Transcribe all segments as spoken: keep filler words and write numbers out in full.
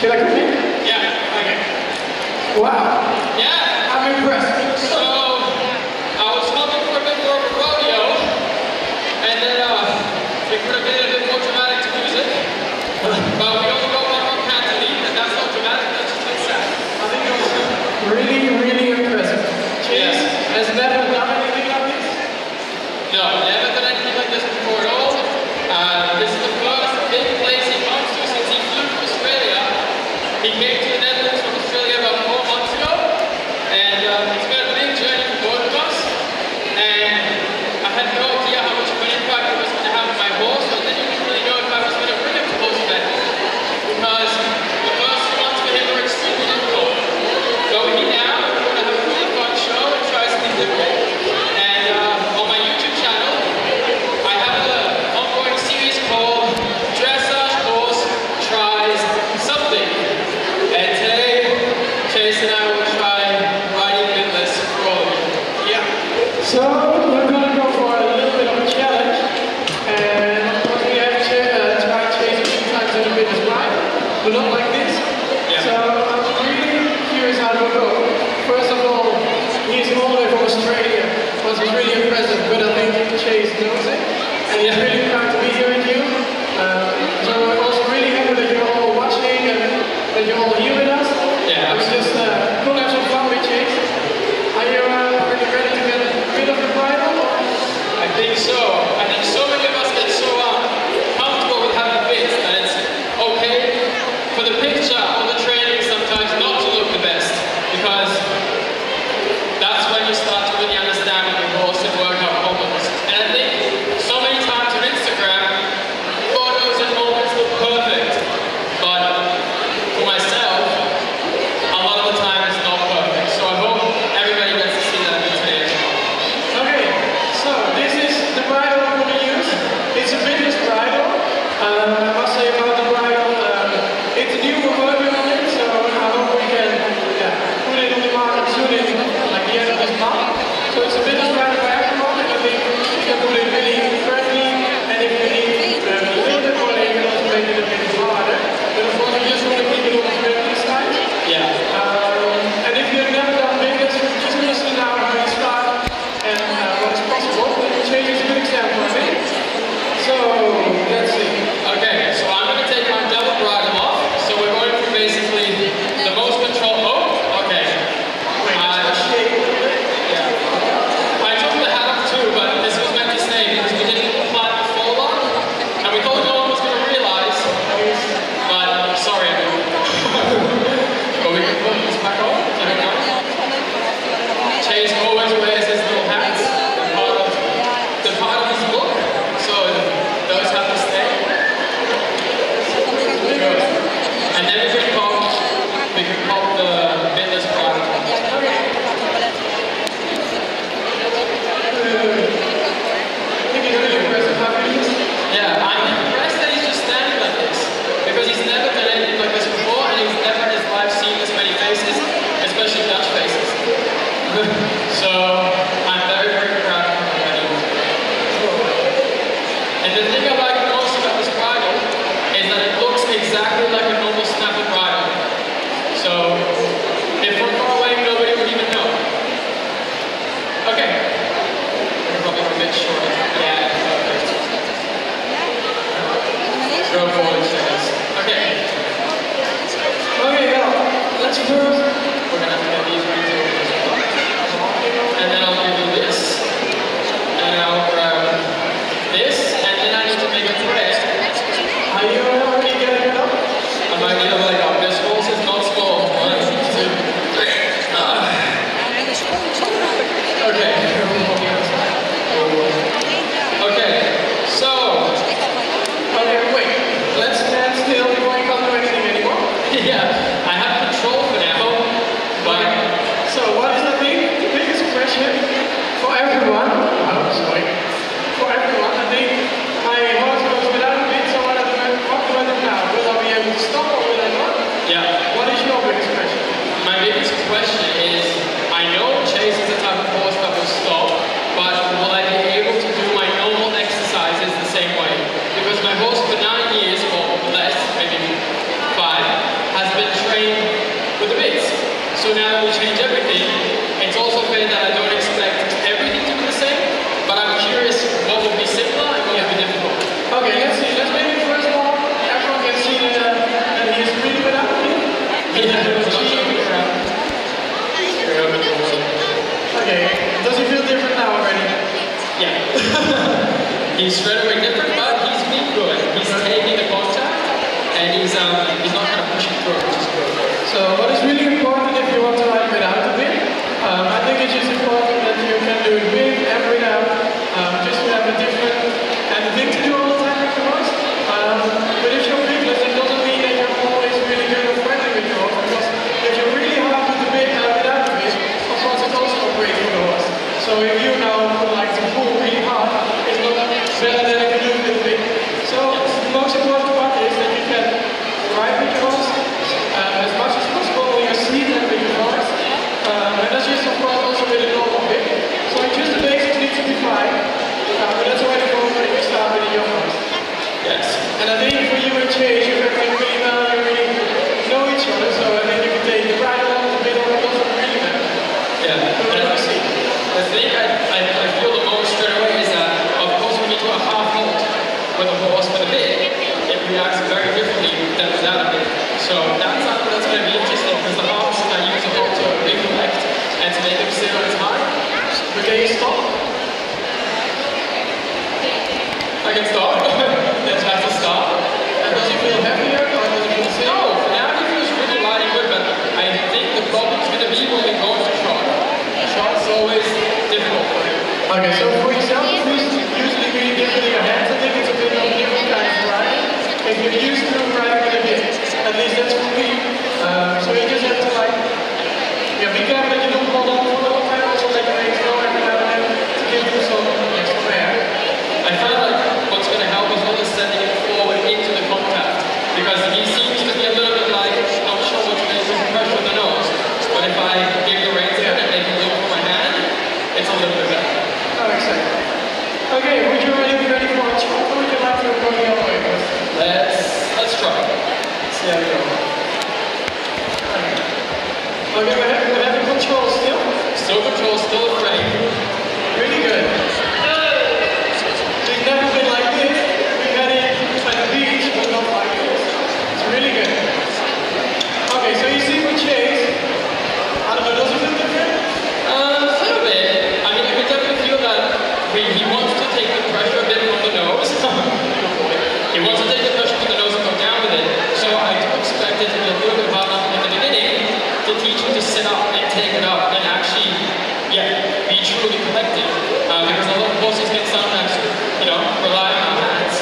Should I come in? Yeah. Okay. Wow. Yeah. I'm impressed. So, I was hoping for a bit more of a rodeo, and then uh, we could have made a bit more dramatic to music. But we only got one more cantilever, and that's not dramatic, that's just a bit sad. I think it was really, really impressive. Chase Yeah. has never done anything like this. No, never done anything like this before at all. Uh, this is the first big place he comes to since he flew to Australia. He came to the Netherlands from Australia about four months ago, and um, it's been a big journey for both of us. And I had no idea how much of an impact it was going to have on my horse, so I didn't even really know if I was going to bring him to horse event. Because the first few months for him were extremely difficult. So we're here now, we're going to have a really fun show and try something different. And uh, on my YouTube channel, I have an ongoing series called Dressage Horse Tries Something. And today, Chase and I will try riding Midless for all of you. Yeah. So we're gonna go for a little bit of a challenge, and of course we have to uh, try Chase a few times in a bit as well, but not like this. Yeah. So I'm really curious how it will go. First of all, he's all the way from Australia. Was really impressive, but I think Chase knows it, and he's really proud to be here with you. Uh, so we're also really happy that you're all watching and that you're all here with us. Yeah. It's just uh, cool to have some fun with Chase. Are you, uh, are you ready to get rid of your bridle? Or? I think so. I think so many of us get so um, comfortable with having bits that it's okay for the picture or the training sometimes not to look the best, because that's when you start to really understand your horse and work out problems. And I think so many times on Instagram, photos and moments look perfect, but for myself, a lot of the time it's not perfect. So I hope everybody gets to see that a bit today as well. Okay, so this is the bridle I'm going to use. It's a Midless bridle. Uh, I must say about the bridle, um, it's new, we're working on it, so I hope we can yeah, put it on the market soon, in, like the end of this month. So it's a Midless bridle by everyone, and I think you can put it really friendly, and if you need um, a little bit more, you can also make it a bit harder. But of course, we just want to keep it on the friendly side. Yeah. Um, and if you've never done Midless, you're just going to see now how you start and uh, what is possible. Change is a good example, I think. So, let's see. Okay, so I'm going to take my double bridle off. So we're going for basically the most control. Oh, okay. Wait, Uh, let's shake a little bit. yeah. I took the hat off too, but this was meant to stay because we didn't apply the full one. And we thought no one was going to realize. But sorry, everyone. But we can put this back on. So here we go. Chase always wears his little hats. They're part of, they're part of his look. So those have to stay. Good. And then we can pop, we can pop the Midless bridle. I think it's really impressive how he is. Yeah, I'm impressed that he's just standing like this, because he's never done anything like this before, and he's never in his life seen this many faces, especially Dutch faces. So, I'm very, very proud of him already. And the thing I like most about this bridle is that it looks exactly like a normal snappy bridle. So, if from far away, nobody would even know. Okay. We're probably a bit short. Yeah, perfect. Go forward, Chase. Okay. Okay, now, let's first. We're gonna have to get these ones over as well. And then I'll give you this. And I'll grab this. And then I need to make and he's um, he's not kind of pushing through, which is good. So what is really important if you want to ride without a bit, um, I think it's just important that you can do it with and without, um, just to have a different kind of thing to do all the time with the horse. Um, but if you're big, it doesn't mean that you're always really good or friendly with your horse, because if you're really hard with the bit and without the bit, of course it's also great for the horse. So if you now would like to pull really hard, it's not better than if you do it with the bit. So the most important part is that you can ride with your horse uh, as much as possible on your seat and with your horse. Um, and that's just of course also with a normal bit. So just the basics need to be fine. Uh, but that's already going when you start with a young horse. Yes. And I think for you and Chase, you can think really well, you really know each other, so I think you can take the bridle on, the middle, it doesn't really matter. Yeah. So And let me see. the thing I, I, I feel the most straight away is that, of course, when you do a half halt with a horse with a bit, it reacts very differently than without a bit. So that's, that's going to be interesting, because the half I use a halt to recollect and to make him sit on his high. But can you stop? I can stop. Let's have to stop. And does he feel happier or does he feel sick? No, for now he feels really light and good, but I think the problem's going to be when we go to trot. Trot's always difficult for him. Okay, so for yourself, who's usually really different in your hands? I think it's a bit of a different kind of riding. If you're used to riding with a bit, at least that's for me. Um, so you just have to like, yeah, be careful that you don't hold on for a long time, also let your legs go every now and then to give you some extra air. I feel like what's going to help is really sending it forward into the contact, because he seems to be a little bit like, not sure what's going to do pressure on the nose, but if I give the reins in and make him look for my hand, it's a little bit better. Oh, exactly. Okay, would you already be ready for a trot, or would you like to go the other way first? Let's, let's try. See how we go. Okay, we're having, we're having control still. Still control, still afraid. Really good. We've never been like this. We've had it at the beach, but not like this. It's really good. Okay, so you see with Chase, I don't know, does it feel different? Uh, a little bit. I mean, I can definitely feel that he, he wants to take the pressure a bit from the nose. He wants to take the pressure from the nose and go down with it. So I do expect it to be a little bit hard in the beginning to teach him to sit up and take it up and actually, yeah, be truly collected. Uh, because a lot of horses can sometimes, you know, rely on our hands.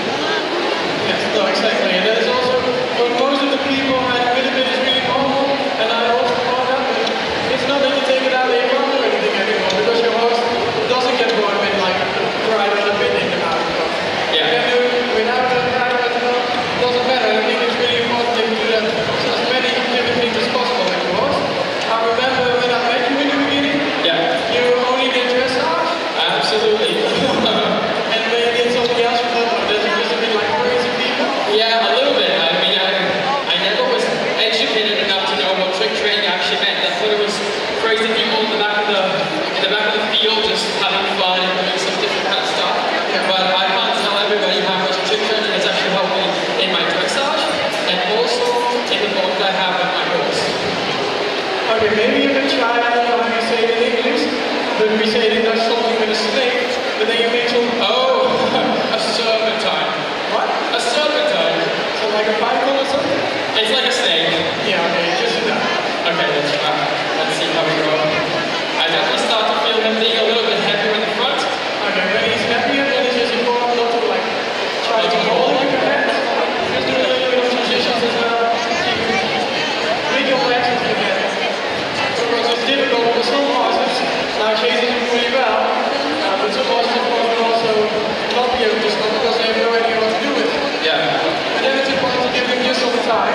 Yes, no, exactly. And that is also, for most of the people, riding with a bit is really normal. And I also brought up, it's not that you take it out and you can't do anything anymore, because your horse doesn't get bored with like ride on a bit in the mouth. Yeah. You can do it without the rider as well. Doesn't matter. I think it's really important that you do that so as many different things as possible with your horse. I remember when I met you in the beginning, Yeah. you only did dressage. Absolutely. And when you did something else, you thought, oh, that's just a bit like crazy people. Yeah, a little bit. I mean, I, I never was educated enough to know what trick training actually meant. I thought it was crazy people in the back of the in the back of the field just having fun and doing some different kind of stuff. But I can't tell everybody how much trick training has actually helped me in my dressage and also in the bond I have with my horse. Okay, maybe you can try, I don't know how you say it in English, but we say it in Dutch something with a snake, but then you make some, Oh, a serpentine. what? A serpentine. So like a python or something? It's like a snake. Yeah, okay, just do that. Okay, let's try. Let's see how we go. I definitely start to feel him being a little bit heavier in the front. Okay, when he's happier, then it's just important not to like, try to hold it with your hands. Just do a little bit of transitions as well. With your legs if you can. Because it's difficult for some horses. Now Chase is doing really well, uh, but some horses of course will also not be able to stop because they have no idea what to do with it. Yeah. And then it's important to give them just some time.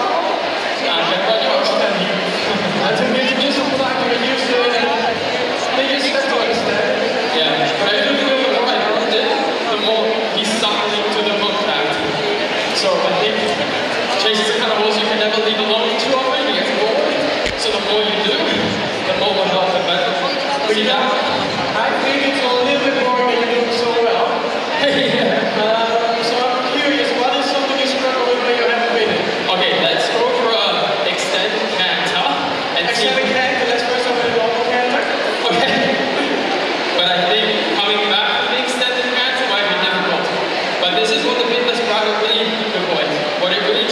I can run you Understand you. And to give them just some time to get used to it and they just have to understand. Yeah, but I do feel the more I hold it, the more he's suckling to the contact. So I think Chase is the kind of horse you can never leave alone too often, he gets bored. So the more you do, the more will help him better. But you know, I think it's a little bit more that you're doing so well. Yeah. Um, so I'm curious, what is something you struggle with when you haven't been in? Okay, let's go for a extended canter and see. Extended canter, let's first have a normal canter. Okay. But I think coming back from the extended canter might be difficult. But this is what the Pinless bridle really avoids. What it really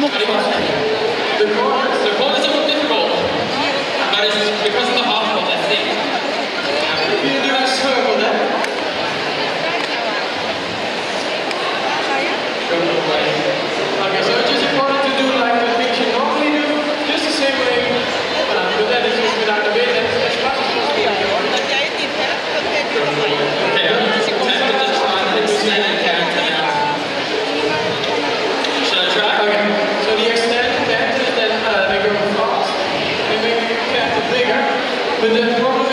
Estamos The corners, the corners are more difficult, but it's because of the half wall, I think. You do a circle then. Okay, so it's just important to do like the things you normally do, just the same way, uh, but then it's just without the wind and as much as possible. Okay, I'm just tempted to try and extend the character now. Should I try? Okay, so the extended characters then uh, they go fast, and maybe you can have it bigger, but the problem